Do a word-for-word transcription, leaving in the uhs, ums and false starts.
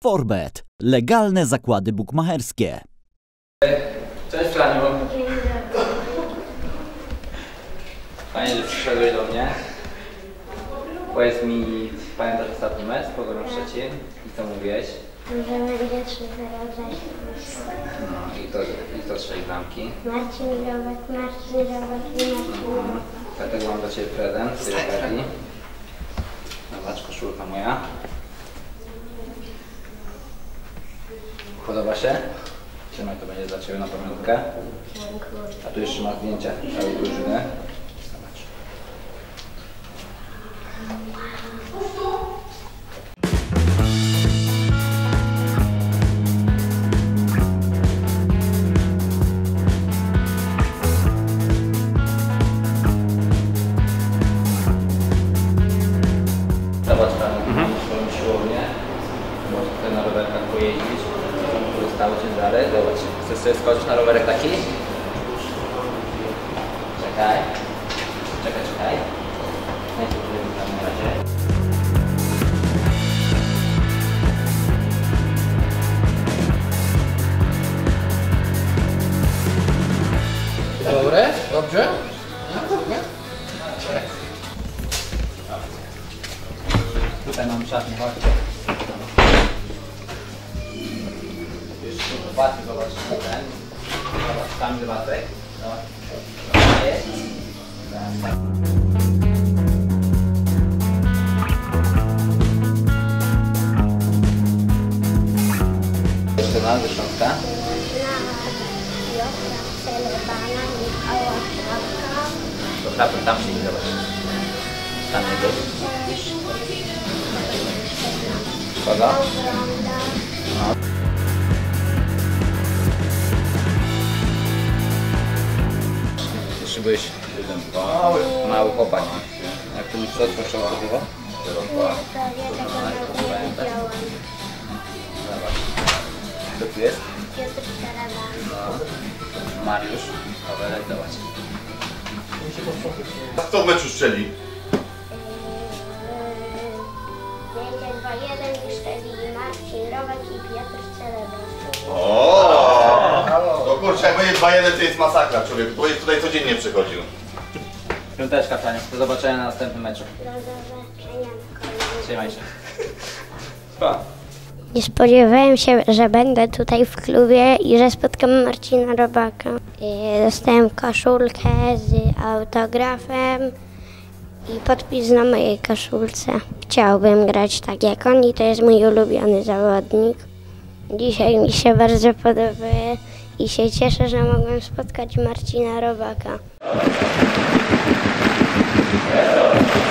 Forbet. Legalne zakłady bukmacherskie. Cześć Franiu. Fajnie, że przyszedłeś do mnie. Powiedz mi, pamiętasz ostatni mecz z Pogodą Szczecin? I co mówiłeś? Że będzie trzy zero września. No i to, i to trzej bramki. Marcin Robek, Marcin Robek i Marcin Robek. Dlatego mam dla Ciebie prezent z tej okazji. Zobacz, koszulka moja. Podoba się? Trzymaj, to będzie dla Ciebie na pamiątkę. A tu jeszcze masz zdjęcia całej drużyny. Zobacz. Zobacz tam mhm. swoją siłownię. Możesz tutaj na rowerkach pojeździć. Są zostały ciężary. Zobacz. Chcesz sobie skoczyć na rowerek taki? Czekaj. Czekaj, czekaj. Nie tu tam na razie. Dobre? Dobrze? Tutaj mam szatnię, chodźcie. Już tu chłopacy, zobacz ten. Zobacz, tam dywatek. Zobacz. Jest. Jeszcze na ze Śląska. Piotra Celebana, Michała Szlapka. To chlapem tam się nie zobacz. Tam nie był. Kogo? No. Jeszcze byłeś mały, mały chłopak. Jak to mistrzostwo przeładowyło? Kto tu jest? Piotr Celebana. No. Mariusz. Rowerek, zobacz. Kto w meczu strzeli? dwa jeden i Marcin Robek i Piotr Celebana. O! No kurczę, jak będzie dwa jeden, to jest masakra, człowiek. Bo jest tutaj codziennie przychodził. Piąteczka, Franiu. Do zobaczenia na następnym meczu. Do zobaczenia na kolejnym. Trzymaj się. Pa. Nie spodziewałem się, że będę tutaj w klubie i że spotkam Marcina Robaka. Dostałem koszulkę z autografem i podpis na mojej koszulce. Chciałbym grać tak jak on i to jest mój ulubiony zawodnik. Dzisiaj mi się bardzo podoba i się cieszę, że mogłem spotkać Marcina Robaka.